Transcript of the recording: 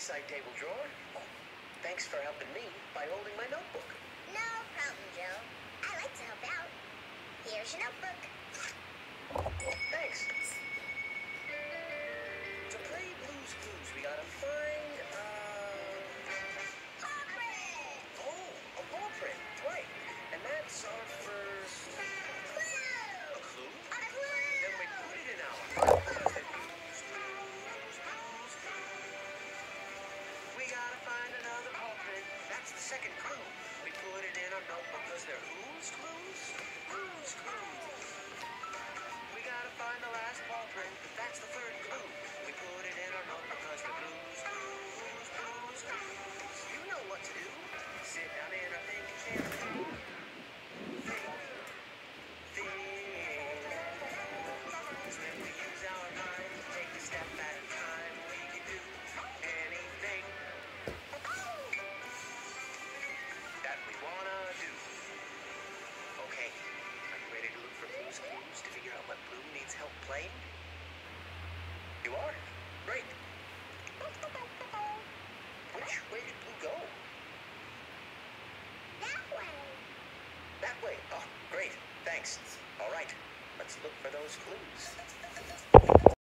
side table drawer. Oh, thanks for helping me by holding my notebook. No problem, Joe. I like to help out. Here's your notebook. Thanks. To play Blue's Clues, we gotta find, Paw print! oh, a paw print, right. And that's our first... Clue! A clue? A clue! Then we put it in our... We gotta find another paw print. That's the second clue. We put it in our notebook because they're whose clues? Whose clues? We gotta find the last paw print. That's the third clue. We put it in our notebook because they're blues, blues, blues, blues. You know what to do. Sit down in our thinking chair. Think. When we use our minds, take a step at a time, we can do anything that we wanna do. Okay, are you ready to look for Blue's Clues to figure out what Blue needs help playing? You are? Great. Which way did Blue go? That way. That way. Oh, great. Thanks. All right, let's look for those clues.